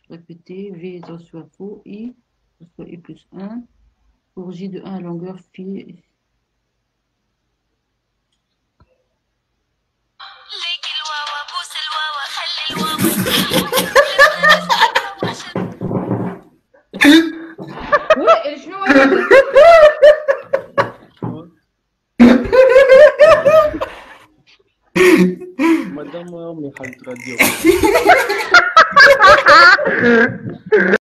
Répétez, V ça soit faux, I, ça soit I plus 1. Pour J de 1 à longueur, phi. Ouais, شنو هذا؟ مادام امي حلت راديو